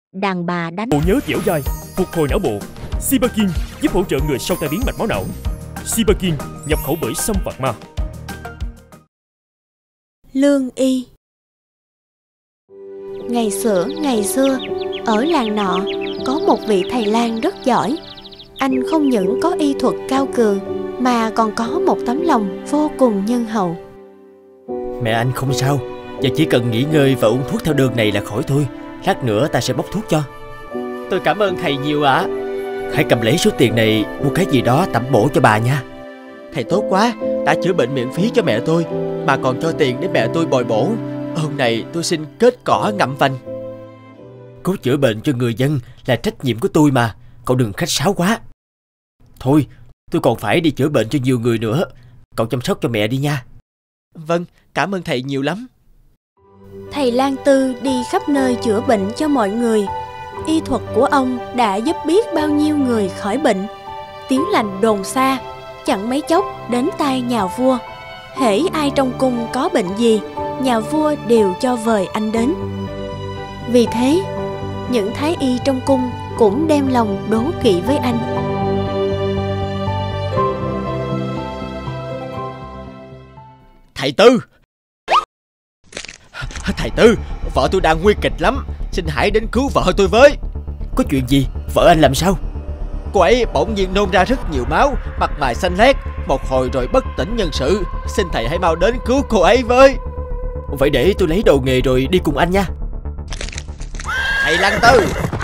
Đàn bà đánh. Bộ nhớ dẻo dai, phục hồi não bộ. Sibakin giúp hỗ trợ người sau tai biến mạch máu não. Sibakin nhập khẩu bởi Sâm Phạt Ma. Lương y. Ngày xưa, ở làng nọ có một vị thầy lang rất giỏi. Anh không những có y thuật cao cường mà còn có một tấm lòng vô cùng nhân hậu. Mẹ anh không sao, và chỉ cần nghỉ ngơi và uống thuốc theo đơn này là khỏi thôi. Lát nữa ta sẽ bốc thuốc cho. Tôi cảm ơn thầy nhiều ạ. Hãy cầm lấy số tiền này mua cái gì đó tẩm bổ cho bà nha. Thầy tốt quá, đã chữa bệnh miễn phí cho mẹ tôi mà còn cho tiền để mẹ tôi bồi bổ. Ơn này tôi xin kết cỏ ngậm vành. Cứu chữa bệnh cho người dân là trách nhiệm của tôi mà. Cậu đừng khách sáo quá. Thôi, tôi còn phải đi chữa bệnh cho nhiều người nữa. Cậu chăm sóc cho mẹ đi nha. Vâng, cảm ơn thầy nhiều lắm. Thầy Lang Tư đi khắp nơi chữa bệnh cho mọi người. Y thuật của ông đã giúp biết bao nhiêu người khỏi bệnh. Tiếng lành đồn xa, chẳng mấy chốc đến tai nhà vua. Hễ ai trong cung có bệnh gì, nhà vua đều cho vời anh đến. Vì thế, những thái y trong cung cũng đem lòng đố kỵ với anh. Thầy Tư! Thầy Tư, vợ tôi đang nguy kịch lắm, xin hãy đến cứu vợ tôi với. Có chuyện gì? Vợ anh làm sao? Cô ấy bỗng nhiên nôn ra rất nhiều máu, mặt mày xanh lét, một hồi rồi bất tỉnh nhân sự. Xin thầy hãy mau đến cứu cô ấy với. Vậy để tôi lấy đồ nghề rồi đi cùng anh nha. Thầy Lang Tư!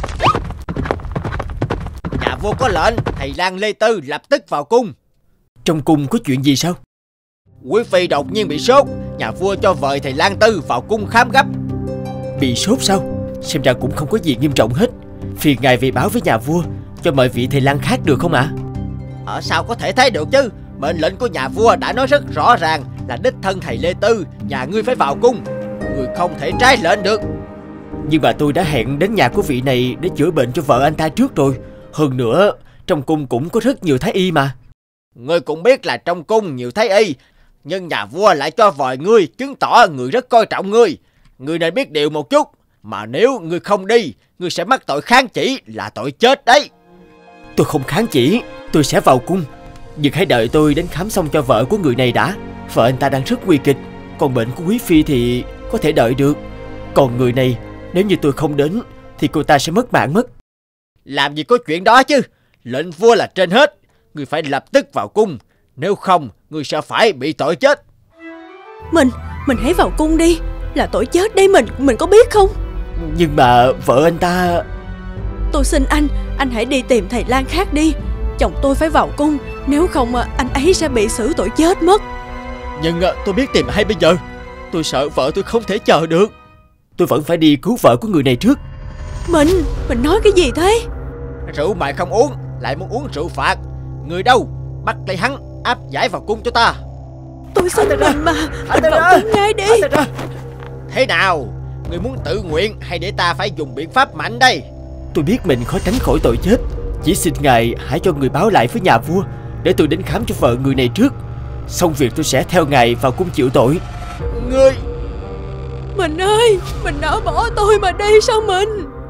Nhà vua có lệnh, thầy Lang Lê Tư lập tức vào cung. Trong cung có chuyện gì sao? Quý phi đột nhiên bị sốt, nhà vua cho vời thầy Lang Tư vào cung khám gấp. Bị sốt sao? Xem ra cũng không có gì nghiêm trọng hết. Phiền ngài về báo với nhà vua, cho mời vị thầy lang khác được không ạ? Sao có thể thấy được chứ? Mệnh lệnh của nhà vua đã nói rất rõ ràng là đích thân thầy Lê Tư, nhà ngươi phải vào cung. Ngươi không thể trái lệnh được. Nhưng mà tôi đã hẹn đến nhà của vị này để chữa bệnh cho vợ anh ta trước rồi. Hơn nữa, trong cung cũng có rất nhiều thái y mà. Ngươi cũng biết là trong cung nhiều thái y, nhưng nhà vua lại cho vời ngươi, chứng tỏ người rất coi trọng ngươi. Ngươi nên biết điều một chút, mà nếu ngươi không đi, ngươi sẽ mắc tội kháng chỉ, là tội chết đấy. Tôi không kháng chỉ, tôi sẽ vào cung. Nhưng hãy đợi tôi đến khám xong cho vợ của người này đã. Vợ anh ta đang rất nguy kịch, còn bệnh của quý phi thì có thể đợi được. Còn người này, nếu như tôi không đến thì cô ta sẽ mất mạng mất. Làm gì có chuyện đó chứ. Lệnh vua là trên hết. Ngươi phải lập tức vào cung, nếu không ngươi sẽ phải bị tội chết. Mình hãy vào cung đi. Là tội chết đấy, mình có biết không? Nhưng mà vợ anh ta... Tôi xin anh hãy đi tìm thầy lang khác đi. Chồng tôi phải vào cung, nếu không anh ấy sẽ bị xử tội chết mất. Nhưng tôi biết tìm ai bây giờ. Tôi sợ vợ tôi không thể chờ được. Tôi vẫn phải đi cứu vợ của người này trước. Mình nói cái gì thế? Rượu mày không uống, lại muốn uống rượu phạt. Người đâu? Bắt lấy hắn, áp giải vào cung cho ta. Tôi xin mình mà, mình vào cung ngay đi. Thế nào? Người muốn tự nguyện hay để ta phải dùng biện pháp mạnh đây? Tôi biết mình khó tránh khỏi tội chết. Chỉ xin ngài hãy cho người báo lại với nhà vua, để tôi đến khám cho vợ người này trước. Xong việc tôi sẽ theo ngài vào cung chịu tội. Ngươi... Mình ơi, mình đã bỏ tôi mà đi sao mình?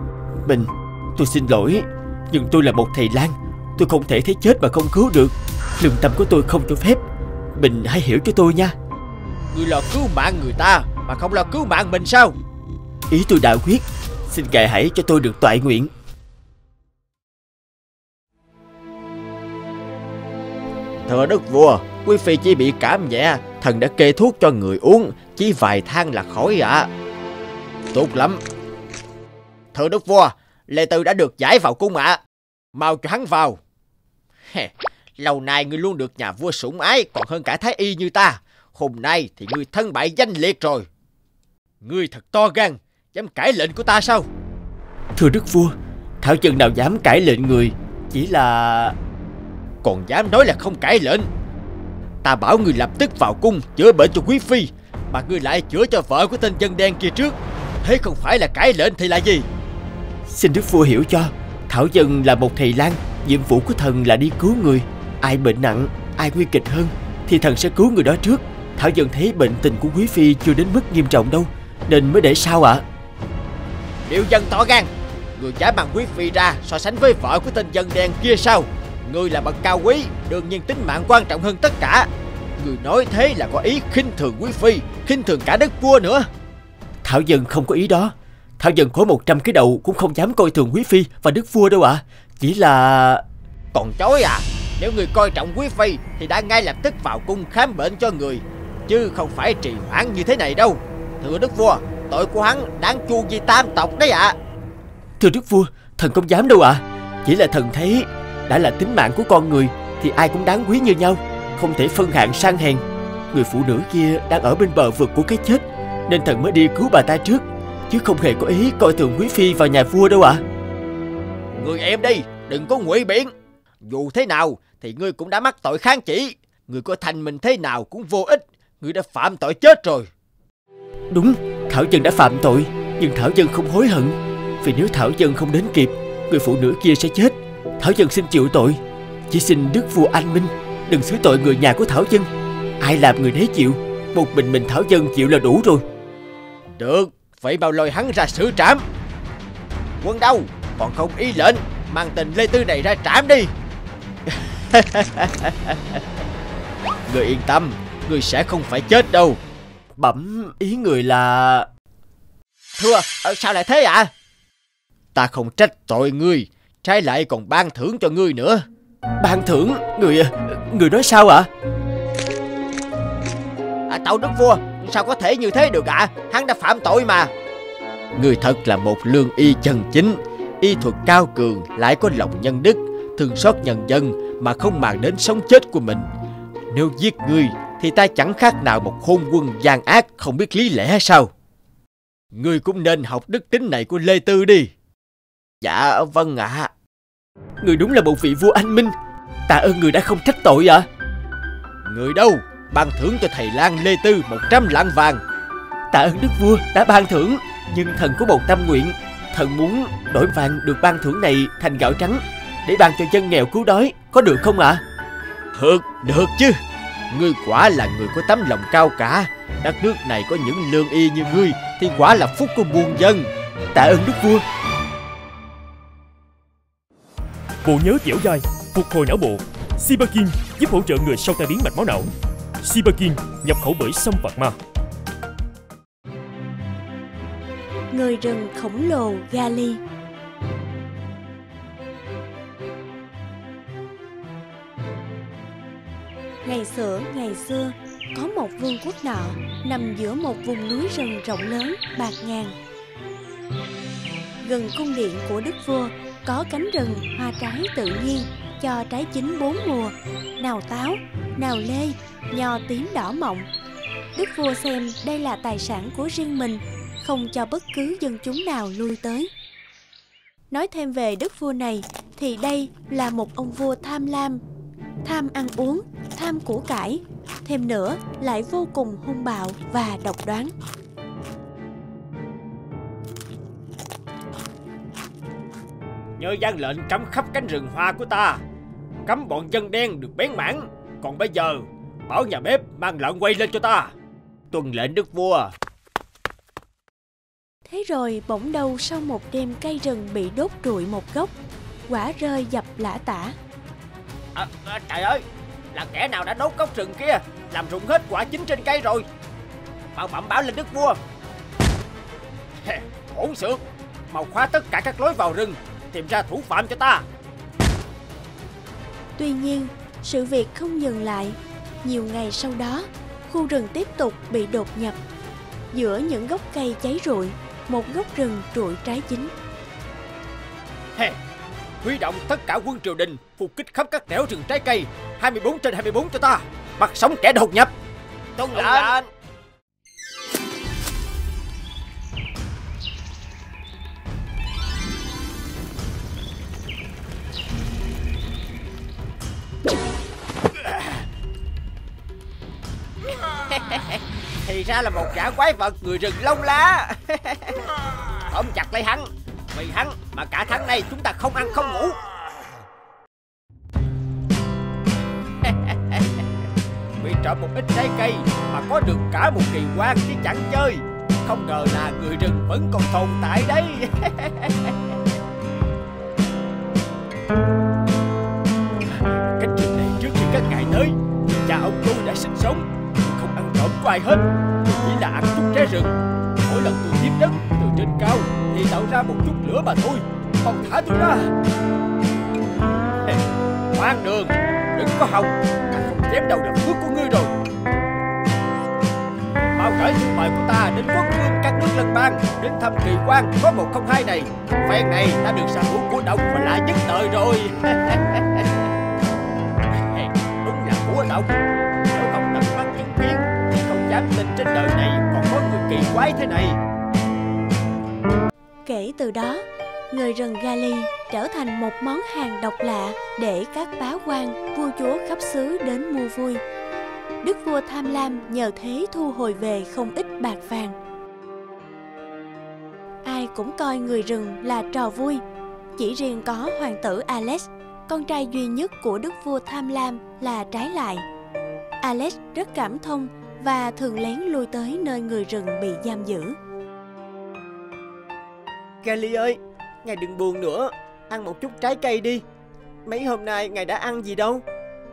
Tôi xin lỗi, nhưng tôi là một thầy lang. Tôi không thể thấy chết mà không cứu được. Lương tâm của tôi không cho phép. Mình hãy hiểu cho tôi nha. Ngươi lo cứu mạng người ta mà không lo cứu mạng mình sao? Ý tôi đã quyết, xin ngài hãy cho tôi được toại nguyện. Thưa đức vua, quý phi chỉ bị cảm nhẹ, thần đã kê thuốc cho người uống, chỉ vài thang là khỏi ạ. Tốt lắm. Thưa đức vua, Lê Tư đã được giải vào cung ạ. Mau cho hắn vào. Lâu nay ngươi luôn được nhà vua sủng ái, còn hơn cả thái y như ta. Hôm nay thì ngươi thân bại danh liệt rồi. Ngươi thật to gan, dám cãi lệnh của ta sao? Thưa đức vua, thảo dân nào dám cãi lệnh người, chỉ là... Còn dám nói là không cãi lệnh. Ta bảo ngươi lập tức vào cung chữa bệnh cho quý phi, mà ngươi lại chữa cho vợ của tên dân đen kia trước. Thế không phải là cãi lệnh thì là gì? Xin đức vua hiểu cho, thảo dân là một thầy lang, nhiệm vụ của thần là đi cứu người. Ai bệnh nặng, ai nguy kịch hơn thì thần sẽ cứu người đó trước. Thảo dân thấy bệnh tình của quý phi chưa đến mức nghiêm trọng đâu, nên mới để sau ạ. Điệu dân tỏ gan, Người dám mang quý phi ra so sánh với vợ của tên dân đen kia sao? Người là bậc cao quý, đương nhiên tính mạng quan trọng hơn tất cả. Người nói thế là có ý khinh thường quý phi, khinh thường cả đất vua nữa. Thảo dân không có ý đó. Thảo dân có 100 cái đầu cũng không dám coi thường quý phi và đức vua đâu ạ. Chỉ là... Còn chối à? Nếu người coi trọng quý phi thì đã ngay lập tức vào cung khám bệnh cho người, chứ không phải trì hoãn như thế này đâu. Thưa đức vua, tội của hắn đáng chuông vì tam tộc đấy ạ. Thưa đức vua, thần không dám đâu ạ. Chỉ là thần thấy đã là tính mạng của con người thì ai cũng đáng quý như nhau, không thể phân hạng sang hèn. Người phụ nữ kia đang ở bên bờ vực của cái chết, nên thần mới đi cứu bà ta trước, chứ không hề có ý coi thường quý phi và nhà vua đâu ạ. Người em đi, đừng có ngụy biện. Dù thế nào thì ngươi cũng đã mắc tội kháng chỉ. Ngươi có thành mình thế nào cũng vô ích. Ngươi đã phạm tội chết rồi. Đúng, Thảo dân đã phạm tội, nhưng Thảo dân không hối hận. Vì nếu Thảo dân không đến kịp, người phụ nữ kia sẽ chết. Thảo dân xin chịu tội. Chỉ xin đức vua anh minh, đừng xử tội người nhà của Thảo dân. Ai làm người nấy chịu. Một mình Thảo dân chịu là đủ rồi. Được, vậy bao lôi hắn ra xử trảm. Quân đâu, còn không y lệnh mang tên Lê Tư này ra trảm đi. Người yên tâm, người sẽ không phải chết đâu. Bẩm ý người là... Thưa, sao lại thế ạ? Ta không trách tội ngươi, trái lại còn ban thưởng cho ngươi nữa. Ban thưởng? Người nói sao ạ? Tâu đức vua, sao có thể như thế được ạ? Hắn đã phạm tội mà. Ngươi thật là một lương y chân chính, y thuật cao cường, lại có lòng nhân đức, thương xót nhân dân mà không màng đến sống chết của mình. Nếu giết ngươi thì ta chẳng khác nào một hôn quân gian ác không biết lý lẽ sao? Ngươi cũng nên học đức tính này của Lê Tư đi. Dạ vâng ạ. Người đúng là một vị vua anh minh. Tạ ơn người đã không trách tội ạ. Người đâu? Ban thưởng cho thầy lang Lê Tư 100 lạng vàng. Tạ ơn đức vua đã ban thưởng, nhưng thần có một tâm nguyện. Thần muốn đổi vàng được ban thưởng này thành gạo trắng, để ban cho dân nghèo cứu đói, có được không ạ? Được chứ. Ngươi quả là người có tấm lòng cao cả. Đất nước này có những lương y như ngươi thì quả là phúc của muôn dân. Tạ ơn đức vua. Bộ nhớ dẻo dai, phục hồi não bộ. Sibakin giúp hỗ trợ người sau tai biến mạch máu não. Sibakin nhập khẩu bởi Sâm Phạt Ma. Người rừng khổng lồ Gali. Ngày xưa, có một vương quốc nọ nằm giữa một vùng núi rừng rộng lớn bạt ngàn. Gần cung điện của đức vua có cánh rừng hoa trái tự nhiên cho trái chín 4 mùa, nào táo, nào lê, nho tím đỏ mọng. Đức vua xem đây là tài sản của riêng mình, không cho bất cứ dân chúng nào lui tới. Nói thêm về đức vua này thì đây là một ông vua tham lam, tham ăn uống, tham của cải, thêm nữa lại vô cùng hung bạo và độc đoán. Nhớ giang lệnh cấm khắp cánh rừng hoa của ta, cấm bọn dân đen được bén mảng. Còn bây giờ bảo nhà bếp mang lợn quay lên cho ta. Tuân lệnh đức vua. Thế rồi bỗng đâu sau một đêm cây rừng bị đốt trụi một gốc, quả rơi dập lả tả. Trời ơi, là kẻ nào đã đốt gốc rừng kia, làm rụng hết quả chín trên cây rồi. Mau bẩm báo lên đức vua. Hỗn xược, mau khóa tất cả các lối vào rừng, tìm ra thủ phạm cho ta. Tuy nhiên, sự việc không dừng lại. Nhiều ngày sau đó, khu rừng tiếp tục bị đột nhập. Giữa những gốc cây cháy rụi, một gốc rừng trụi trái chín. Huy động tất cả quân triều đình phục kích khắp các nẻo rừng trái cây 24/24 cho ta, bắt sống kẻ đột nhập. Tuân lệnh. Thì ra là một gã quái vật người rừng lông lá. Tóm chặt lấy hắn, vì hắn mà cả tháng nay chúng ta không ăn không ngủ. Bị trộm một ít trái cây mà có được cả một kỳ quan chứ chẳng chơi. Không ngờ là người rừng vẫn còn tồn tại đấy. Cánh rừng này trước khi các ngài tới, cha ông tôi đã sinh sống, không ăn trộm của ai hết, chỉ là ăn chút trái rừng. Mỗi lần tôi tiếp đất từ trên cao thì tạo ra một chút lửa mà thôi. Còn thả tôi ra. Khoan đường, đừng có hòng, ta không chém đầu được phước của ngươi rồi. Mau gửi thư mời của ta đến quốc vương các nước lân bang đến thăm kỳ quan có 102 này. Phen này ta được sở hữu của độc và lạ nhất đời rồi. Đúng là của độc. Nếu không tận mắt chứng kiến thì không dám tin trên đời này còn có người kỳ quái thế này. Kể từ đó, người rừng Gali trở thành một món hàng độc lạ để các bá quan, vua chúa khắp xứ đến mua vui. Đức vua tham lam nhờ thế thu hồi về không ít bạc vàng. Ai cũng coi người rừng là trò vui. Chỉ riêng có hoàng tử Alex, con trai duy nhất của đức vua tham lam, là trái lại. Alex rất cảm thông và thường lén lui tới nơi người rừng bị giam giữ. Gali ơi, ngài đừng buồn nữa, ăn một chút trái cây đi. Mấy hôm nay ngài đã ăn gì đâu?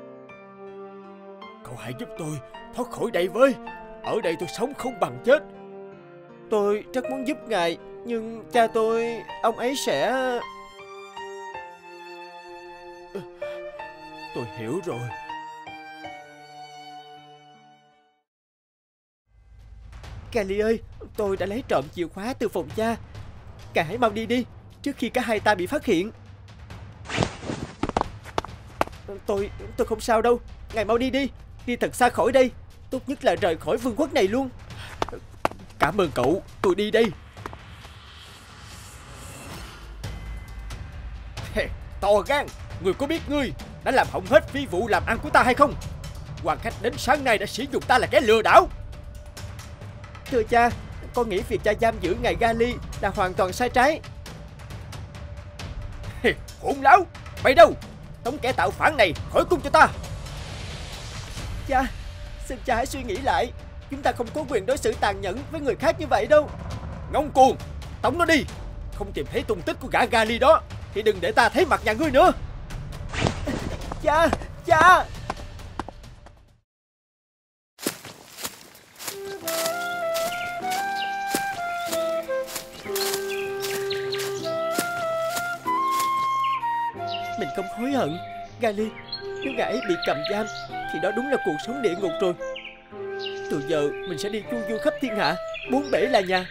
Cậu hãy giúp tôi thoát khỏi đây với. Ở đây tôi sống không bằng chết. Tôi rất muốn giúp ngài, nhưng cha tôi, ông ấy sẽ... Tôi hiểu rồi. Gali ơi, tôi đã lấy trộm chìa khóa từ phòng cha. Ngài hãy mau đi đi, trước khi cả hai ta bị phát hiện. Tôi không sao đâu. Ngài mau đi đi, đi thật xa khỏi đây. Tốt nhất là rời khỏi vương quốc này luôn. Cảm ơn cậu, tôi đi đây. To gan, người có biết ngươi đã làm hỏng hết phi vụ làm ăn của ta hay không? Quan khách đến sáng nay đã sử dụng ta là kẻ lừa đảo. Thưa cha, con nghĩ việc cha giam giữ ngài Gali là hoàn toàn sai trái. Hỗn láo, mày đâu? Tống kẻ tạo phản này khỏi cung cho ta. Cha, xin cha hãy suy nghĩ lại. Chúng ta không có quyền đối xử tàn nhẫn với người khác như vậy đâu. Ngông cuồng, tống nó đi. Không tìm thấy tung tích của gã Gali đó thì đừng để ta thấy mặt nhà ngươi nữa. Cha, cha. Mình không hối hận. Gali, nếu ngài ấy bị cầm giam thì đó đúng là cuộc sống địa ngục rồi. Từ giờ mình sẽ đi chu du khắp thiên hạ, bốn bể là nhà.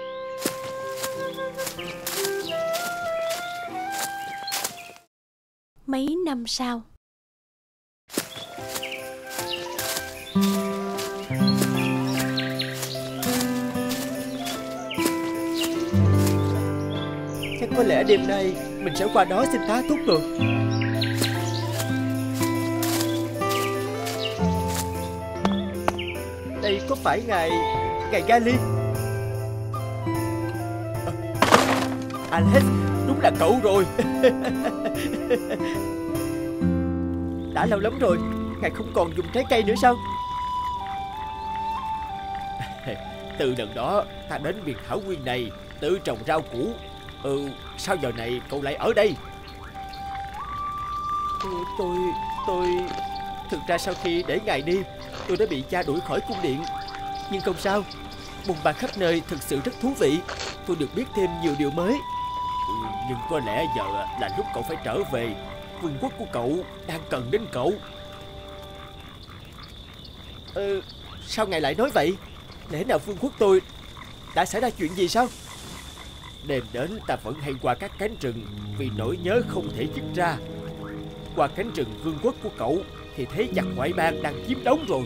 Mấy năm sau, chắc có lẽ đêm nay mình sẽ qua đó xin tá túc rồi. Đây có phải ngài Gali? Alex, đúng là cậu rồi. Đã lâu lắm rồi, ngài không còn dùng trái cây nữa sao? Từ lần đó ta đến miền thảo nguyên này tự trồng rau củ. Sao giờ này cậu lại ở đây? Tôi thực ra sau khi để ngài đi, tôi đã bị cha đuổi khỏi cung điện. Nhưng không sao, bùng bàng khắp nơi thực sự rất thú vị. Tôi được biết thêm nhiều điều mới. Nhưng có lẽ giờ là lúc cậu phải trở về. Vương quốc của cậu đang cần đến cậu. Sao ngài lại nói vậy? Lẽ nào vương quốc tôi đã xảy ra chuyện gì sao? Đêm đến ta vẫn hay qua các cánh rừng vì nỗi nhớ không thể dứt ra. Qua cánh rừng vương quốc của cậu thì thế giặc ngoại bang đang chiếm đóng rồi.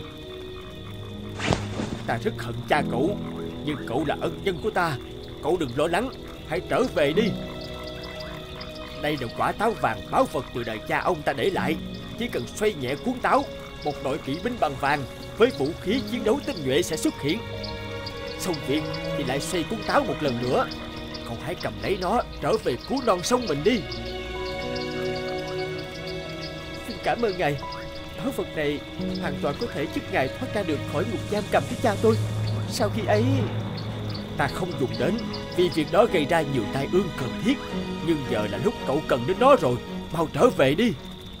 Ta rất hận cha cậu, nhưng cậu là ân nhân của ta. Cậu đừng lo lắng, hãy trở về đi. Đây là quả táo vàng báu vật từ đời cha ông ta để lại. Chỉ cần xoay nhẹ cuốn táo, một đội kỵ binh bằng vàng với vũ khí chiến đấu tinh nhuệ sẽ xuất hiện. Xong việc thì lại xoay cuốn táo một lần nữa. Cậu hãy cầm lấy nó trở về cứu non sông mình đi. Xin cảm ơn ngài. Báu vật này hoàn toàn có thể giúp ngài thoát ra được khỏi ngục giam cầm với cha tôi. Sau khi ấy, ta không dùng đến vì việc đó gây ra nhiều tai ương cần thiết. Nhưng giờ là lúc cậu cần đến nó rồi. mau trở về đi.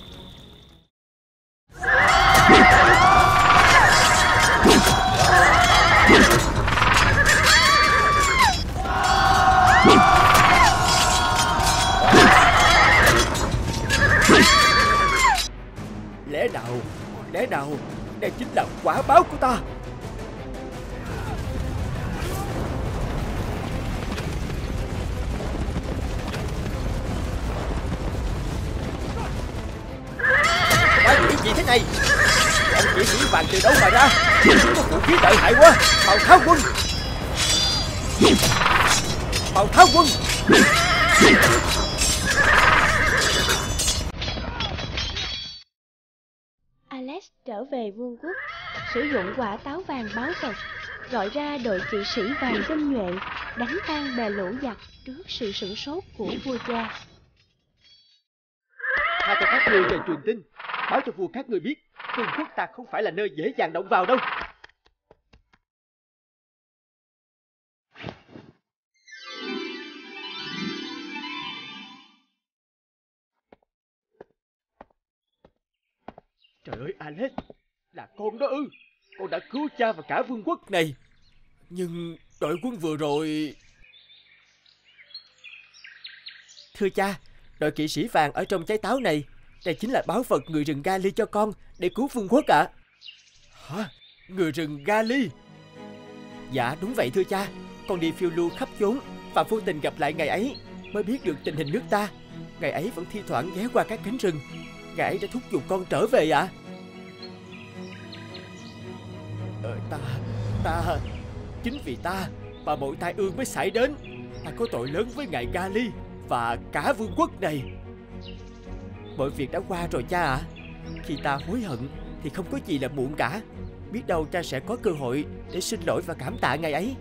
Lẽ nào đây chính là quả báo của ta? Cái gì thế này? Ông kỵ sĩ vàng từ đâu mà ra? Có vũ khí lợi hại quá. Bào Tháo quân! Bào Tháo quân! Alex trở về vương quốc, sử dụng quả táo vàng báu vật, gọi ra đội kỵ sĩ vàng tinh nhuệ, đánh tan bè lũ giặc trước sự sửng sốt của vua cha. Tha cho các ngươi về truyền tin, báo cho vua các ngươi biết, vương quốc ta không phải là nơi dễ dàng động vào đâu. Trời ơi Alex, là con đó ư? Con đã cứu cha và cả vương quốc này. Nhưng đội quân vừa rồi... Thưa cha, đội kỵ sĩ vàng ở trong trái táo này, đây chính là báu vật người rừng Gali cho con để cứu vương quốc ạ. Hả? Người rừng Gali? Dạ đúng vậy thưa cha. Con đi phiêu lưu khắp chốn và vô tình gặp lại ngài ấy, mới biết được tình hình nước ta. Ngài ấy vẫn thi thoảng ghé qua các cánh rừng. Ngài ấy đã thúc giục con trở về ạ. Chính vì ta mà mọi tai ương mới xảy đến. Ta có tội lớn với ngài Gali và cả vương quốc này. Mọi việc đã qua rồi cha ạ. Khi ta hối hận thì không có gì là muộn cả. Biết đâu cha sẽ có cơ hội để xin lỗi và cảm tạ ngài ấy.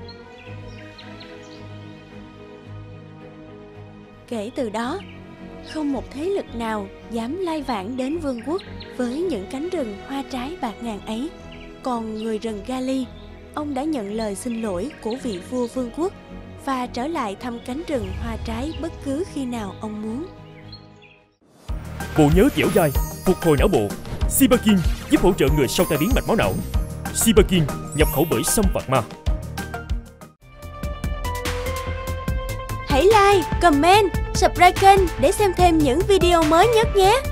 Kể từ đó, không một thế lực nào dám lai vãng đến vương quốc với những cánh rừng hoa trái bạc ngàn ấy. Còn người rừng Gali, ông đã nhận lời xin lỗi của vị vua vương quốc và trở lại thăm cánh rừng hoa trái bất cứ khi nào ông muốn. Bộ nhớ dẻo dai, phục hồi não bộ. Sibakin giúp hỗ trợ người sau tai biến mạch máu não. Sibakin nhập khẩu bởi Sâm Phạt Ma. Hãy like, comment, subscribe kênh để xem thêm những video mới nhất nhé!